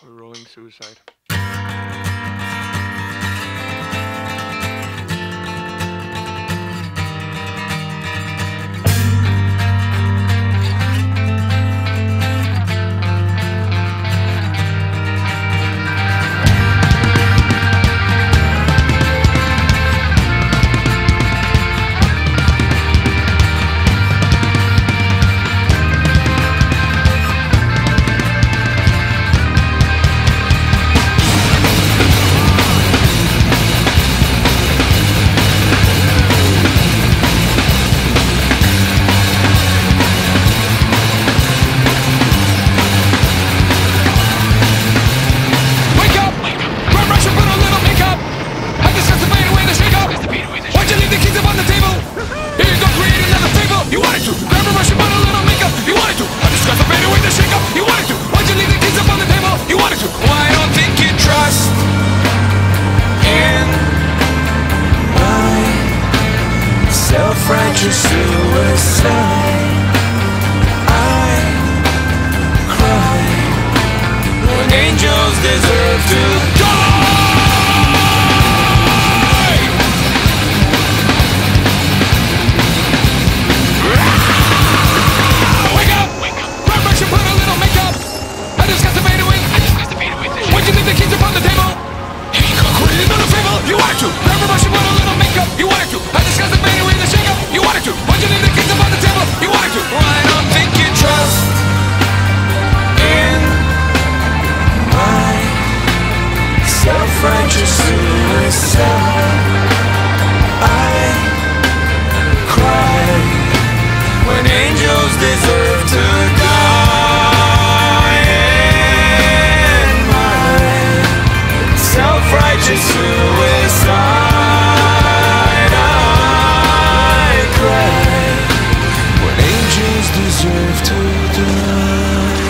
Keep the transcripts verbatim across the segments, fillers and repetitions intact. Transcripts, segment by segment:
Rolling Suicide. Self-righteous suicide. I cry when angels deserve to die. Wake up! Wake up! Grab brush and put a little makeup. I just got to fade away. I just got to fade away. Why'd you leave the keys upon the table? Here you go, quit it another favor. You wanted to. Grab a brush and put a little makeup. You wanted to. I just got to fade away the shake up. You wanted to. Why'd you leave the keys upon the table? You wanted to. Well, I don't think you trust in my self-righteous suicide. I cry when angels deserve to die. In my self-righteous suicide. Deserve to die.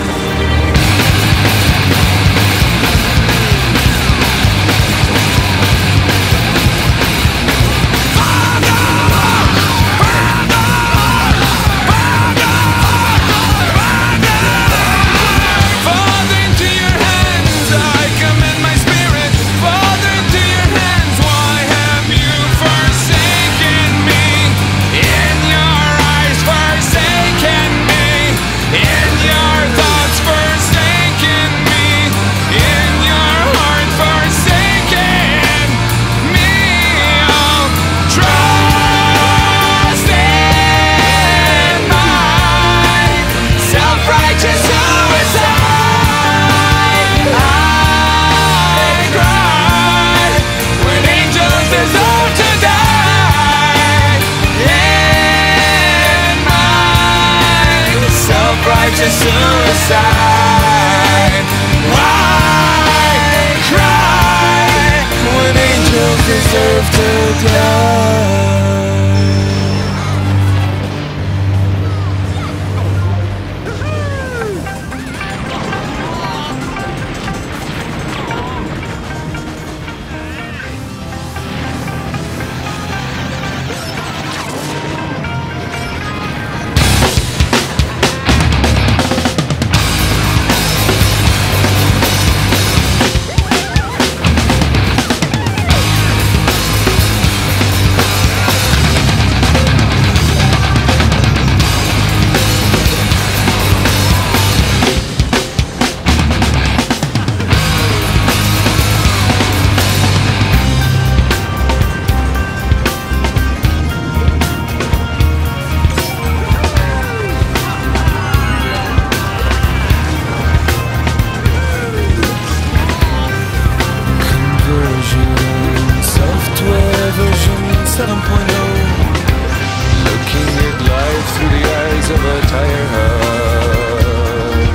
Father, into your hands I commend my spirit. Father, into your hands, why have you forsaken me? In your eyes forsaken me. In your thoughts forsaken me. In your heart forsaken me. Oh, trust in my self-righteous suicide. I cry when angels deserve to die. In my self-righteous suicide. I cry when angels deserve to die. seven point oh. Looking at life through the eyes of a tired heart.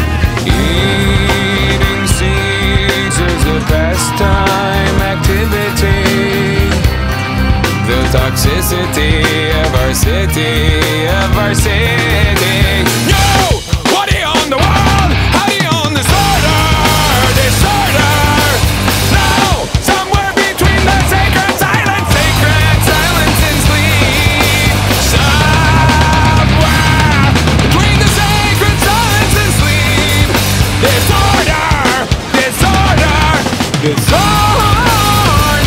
Eating seeds is a pastime activity. The toxicity of our city, of our city. Yo! What are you on the wall? How do you on disorder? Disorder! No! Somewhere between the sacred silence, sacred silence and sleep. Somewhere between the sacred silence and sleep. Disorder! It's all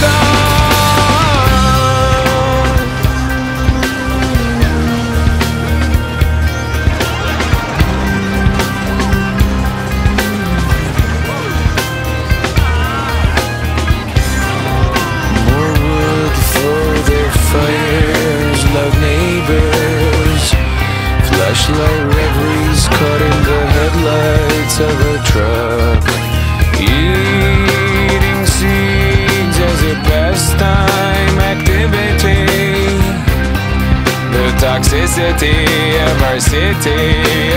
done. More wood for their fires, loud neighbors, flashlight reveries caught in the headlights of a truck. Eating seeds as a pastime activity. The toxicity of our city,